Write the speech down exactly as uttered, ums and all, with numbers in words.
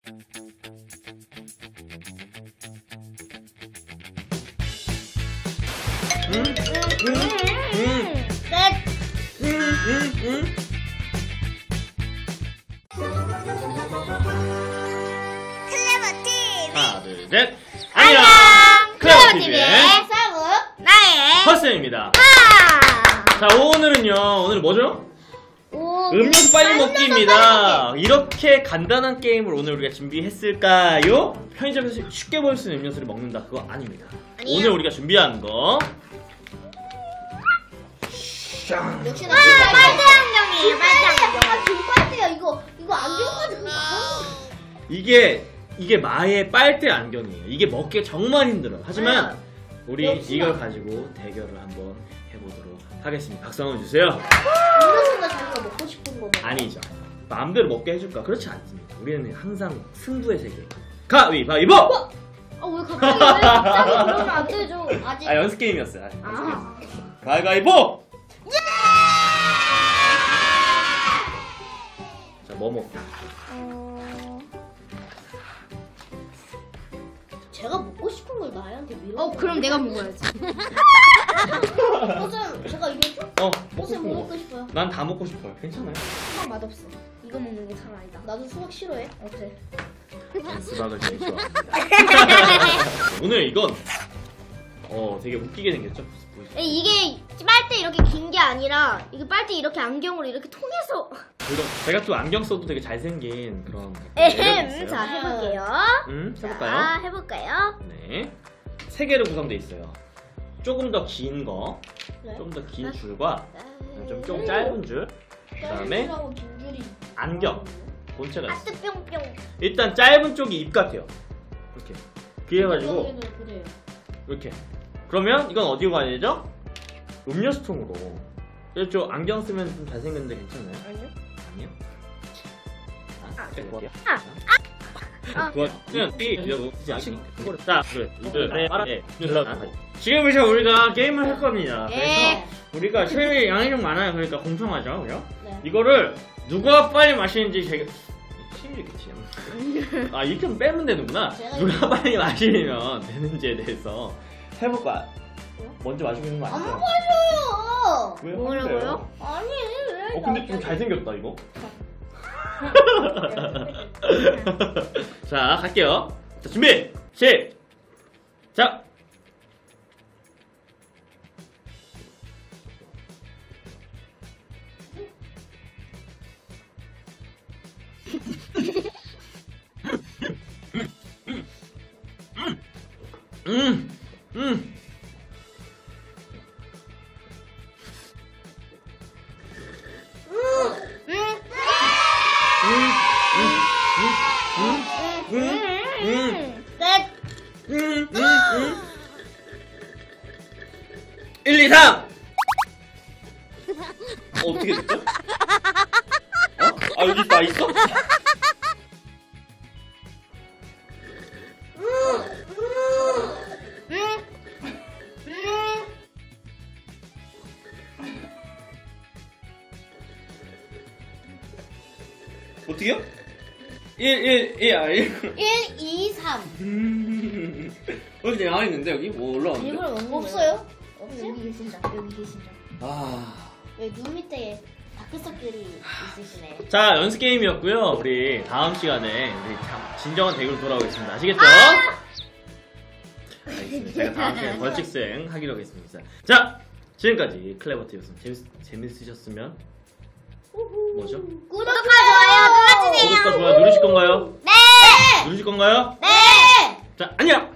응? 응? 응? 끝. 응? 응? 응? 클레버 티비. 하나, 둘, 셋. 안녕. 클레버 티비의 서브 나의 허쌤입니다. 아. 자, 오늘은요. 오늘 뭐죠? 오, 음료수 빨리 먹기입니다. 이렇게 간단한 게임을 오늘 우리가 준비했을까요? 편의점에서 쉽게 먹을 수 있는 음료수를 먹는다. 그거 아닙니다. 아니에요. 오늘 우리가 준비한 거. 역시나 빨대 안경이에요. 빨대 안경. 금빨대야 이거. 이거 안경 가지고. 이게 이게 마의 빨대 안경이에요. 이게 먹기가 정말 힘들어요. 하지만 우리 역시나. 이걸 가지고 대결을 한번 해보도록 하겠습니다. 박수 한번 주세요. 음료수가 자기가 먹고 싶은 거 먹어. 아니죠. 마음대로 먹게 해줄까? 그렇지 않습니다. 우리는 항상 승부의 세계. 가위바위보! 아 왜 갑자기 왜 갑자기 그러면 안 되죠. 아직. 아 연습 게임이었어요. 연습 아. 게임. 가위바위보! 자, 뭐 먹고? 어... 제가 먹고 싶은 걸 나한테 밀어. 어 그럼 내가 먹어야지. 선생님 제가 이거 어, 먹고 선생님 싶은 뭐 거. 먹고 싶어요? 난 다 먹고 싶어요. 괜찮아요. 수박 맛없어. 이거 먹는 게 차라리다. 나도 수박 싫어해. 어 그래. 난 수박을 제일 좋아합니다. 오늘 이건 어 되게 웃기게 생겼죠? 보이시죠? 이게 빨대 이렇게 긴 게 아니라 이게 빨대 이렇게 안경으로 이렇게 통해서. 그리고 제가 또 안경 써도 되게 잘생긴 그런 매력이 에헴. 있어요. 자 해볼게요. 음, 해볼까요? 자 해볼까요? 네. 세 개로 구성되어 있어요. 조금 더 긴 거, 네. 좀 더 긴 줄과 좀, 좀 짧은 줄, 그 다음에 안경, 본체가 있어요. 하트 뿅뿅. 일단 짧은 쪽이 입 같아요. 이렇게. 그래가지고, 그래요. 이렇게. 그러면 이건 어디로 가야 되죠? 음료수통으로. 저 안경 쓰면 좀 잘생겼는데 괜찮나요? 아니요. 아니요? 아, 뺄게요. 아, 아. 그거는 삐 이러고 그거를 자 그래 그래 네 지금부터 우리가 게임을 할 겁니다. 네. 그래서 우리가 체리 양이 좀 많아요. 그러니까 공평하죠, 그죠? 네. 이거를 누가 빨리 마시는지 제가 힘이 그치? 아 이렇게 하면 빼면 되는구나. 제가 누가 빨리 마시면 되는지에 대해서 해볼까? 먼저 마시고 있는 거 안 아니죠? 마셔요. 왜 뭐라고요? 아니 왜? 어 근데 좀 잘생겼다 이거. 자 갈게요. 자 준비 시작. 음, 음. 음, 음, 음. 일, 이, 삼! 어, 어떻게 됐죠? 어? 아, 여기 다 있어? 어떻게요? 일, 일, 일, 아, 일. 일, 이, 삼. 어디 나와 있는데, 여기? 뭐 올라왔는데? 일부러 넣는 거예요? 없어요? 여기 계신다. 여기 계신다. 아. 여기 눈 밑에 다크서클이 있으시네. 자, 연습 게임이었고요. 우리 다음 시간에 우리 참 진정한 대결로 돌아오겠습니다. 아시겠죠? 알겠습니다. 제가 다음 시간에 벌칙 수행 하기로 하겠습니다. 자, 지금까지 클레버 티비였습니다. 재밌, 재밌으셨으면 뭐죠? 구독과 좋아요 눌러주세요. 구독과 좋아요 누르실 건가요? 네. 누르실 건가요? 네. 자, 안녕!